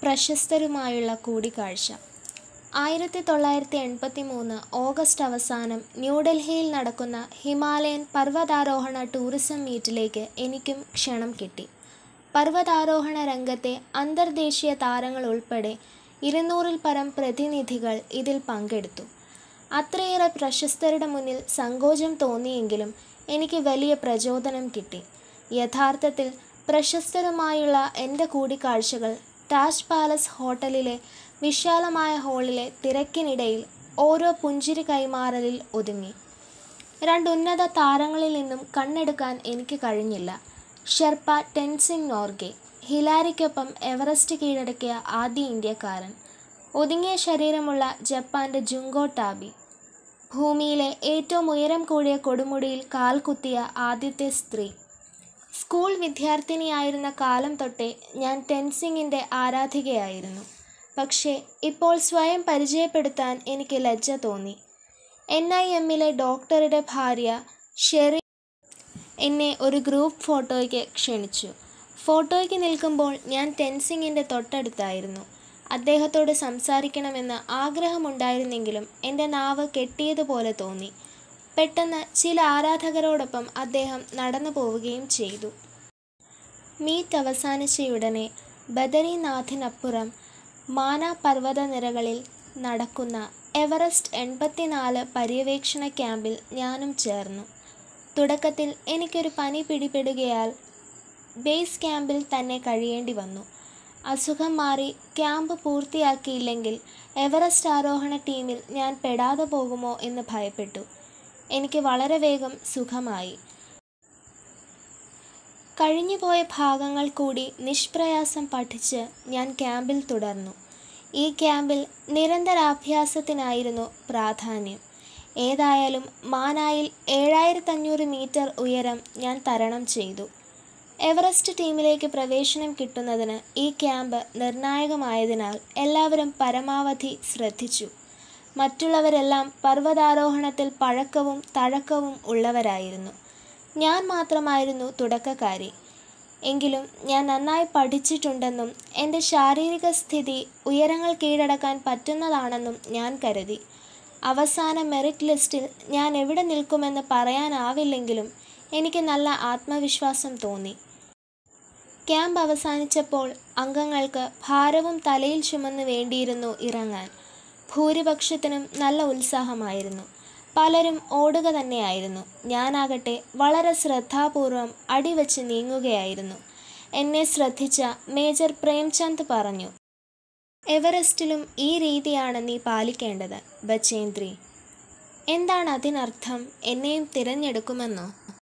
പ്രശസ്തരുമായുള്ള കൂടിക്കാഴ്ച. 1983 ഓഗസ്റ്റ് അവസാനം ന്യൂഡൽഹിയിൽ നടക്കുന്ന ഹിമാലയൻ പർവ്വതാരോഹണ ടൂറിസം മീറ്റിലേക്ക് എനിക്കും ക്ഷണം കിട്ടി. പർവ്വതാരോഹണ രംഗത്തെ അന്തർദേശീയ താരങ്ങൾ ഉൾപ്പെടെ 200-ൽ പരം പ്രതിനിധികൾ ഇതിൽ പങ്കെടുത്തു. അത്രയേറെ പ്രശസ്തരുടെ മുന്നിൽ സങ്കോചം തോന്നിയെങ്കിലും എനിക്ക് വലിയ പ്രചോദനം കിട്ടി. യഥാർത്ഥത്തിൽ പ്രശസ്തരുമായുള്ള എൻ്റെ കൂടിക്കാഴ്ചകൾ താജ് പാലസ് ഹോട്ടലിലെ വിശാലമായ ഹാളിലെ തിരക്കിനിടയിൽ ഓരോ പുഞ്ചിരി കൈമാറലിൽ ഒതുങ്ങി. 2 ഉന്നത താരങ്ങളിൽ നിന്നും കണ്ണെടുക്കാൻ എനിക്ക് കഴിഞ്ഞില്ല. ഷെർപ്പ ടെൻസിംഗ് നോർഗെ, ഹിലാരിക്കൊപ്പം എവറസ്റ്റ് കീഴടക്കിയ ആദ്യ ഇന്ത്യക്കാരൻ. ഒതുങ്ങിയ ശരീരമുള്ള ജപ്പാൻ്റെ ജുങ്കോ ടാബി. ഭൂമിയിലെ ഏറ്റവും ഉയരം കൂടിയ കൊടുമുടിയിൽ കാൽ കുത്തിയ ആദ്യത്തെ സ്ത്രീ. സ്കൂൾ വിദ്യാർത്ഥിനിയായിരുന്ന കാലം തൊട്ടേ ഞാൻ ടെൻസിങ്ങിൻ്റെ ആരാധികയായിരുന്നു. പക്ഷേ ഇപ്പോൾ സ്വയം പരിചയപ്പെടുത്താൻ എനിക്ക് ലജ്ജ തോന്നി. NIMലെ ഡോക്ടറുടെ ഭാര്യ ഷെറി എന്നെ ഒരു ഗ്രൂപ്പ് ഫോട്ടോയ്ക്ക് ക്ഷണിച്ചു. ഫോട്ടോയ്ക്ക് നിൽക്കുമ്പോൾ ഞാൻ ടെൻസിങ്ങിൻ്റെ തൊട്ടടുത്തായിരുന്നു. അദ്ദേഹത്തോട് സംസാരിക്കണമെന്ന് ആഗ്രഹമുണ്ടായിരുന്നെങ്കിലും എൻ്റെ നാവ് കെട്ടിയതുപോലെ തോന്നി. പെട്ടെന്ന് ചില ആരാധകരോടൊപ്പം അദ്ദേഹം നടന്നു പോവുകയും ചെയ്തു. മീറ്റ് അവസാനിച്ചയുടനെ ബദരിനാഥിനപ്പുറം മാന പർവ്വതനിരകളിൽ നടക്കുന്ന എവറസ്റ്റ് 84 പര്യവേക്ഷണ ക്യാമ്പിൽ ഞാനും ചേർന്നു. തുടക്കത്തിൽ എനിക്കൊരു പനി പിടിപെടുകയാൽ ബേസ് ക്യാമ്പിൽ തന്നെ കഴിയേണ്ടി വന്നു. അസുഖം മാറി ക്യാമ്പ് പൂർത്തിയാക്കിയില്ലെങ്കിൽ എവറസ്റ്റ് ആരോഹണ ടീമിൽ ഞാൻ പെടാതെ പോകുമോ എന്ന് ഭയപ്പെട്ടു. എനിക്ക് വളരെ വേഗം സുഖമായി. കഴിഞ്ഞുപോയ ഭാഗങ്ങൾ കൂടി നിഷ്പ്രയാസം പഠിച്ച് ഞാൻ ക്യാമ്പിൽ തുടർന്നു. ഈ ക്യാമ്പിൽ നിരന്തരാഭ്യാസത്തിനായിരുന്നു പ്രാധാന്യം. ഏതായാലും മാനായിൽ 7500 മീറ്റർ ഉയരം ഞാൻ തരണം ചെയ്തു. എവറസ്റ്റ് ടീമിലേക്ക് പ്രവേശനം കിട്ടുന്നതിന് ഈ ക്യാമ്പ് നിർണായകമായതിനാൽ എല്ലാവരും പരമാവധി ശ്രദ്ധിച്ചു. മറ്റുള്ളവരെല്ലാം പർവ്വതാരോഹണത്തിൽ പഴക്കവും തഴക്കവും ഉള്ളവരായിരുന്നു. ഞാൻ മാത്രമായിരുന്നു തുടക്കക്കാരി. എങ്കിലും ഞാൻ നന്നായി പഠിച്ചിട്ടുണ്ടെന്നും എൻ്റെ ശാരീരിക സ്ഥിതി ഉയരങ്ങൾ കീഴടക്കാൻ പറ്റുന്നതാണെന്നും ഞാൻ കരുതി. അവസാന മെറിറ്റ് ലിസ്റ്റിൽ ഞാൻ എവിടെ നിൽക്കുമെന്ന് പറയാനാവില്ലെങ്കിലും എനിക്ക് നല്ല ആത്മവിശ്വാസം തോന്നി. ക്യാമ്പ് അവസാനിച്ചപ്പോൾ അംഗങ്ങൾക്ക് ഭാരവും തലയിൽ ചുമന്ന് വേണ്ടിയിരുന്നു ഇറങ്ങാൻ. ഭൂരിപക്ഷത്തിനും നല്ല ഉത്സാഹമായിരുന്നു. പലരും ഓടുക തന്നെയായിരുന്നു. ഞാനാകട്ടെ വളരെ ശ്രദ്ധാപൂർവം അടിവച്ച് നീങ്ങുകയായിരുന്നു. എന്നെ ശ്രദ്ധിച്ച മേജർ പ്രേംചന്ദ് പറഞ്ഞു, "എവറസ്റ്റിലും ഈ രീതിയാണ് നീ പാലിക്കേണ്ടത് ബച്ചേന്ദ്രി." എന്താണ് അതിനർത്ഥം? എന്നെയും തിരഞ്ഞെടുക്കുമെന്നോ?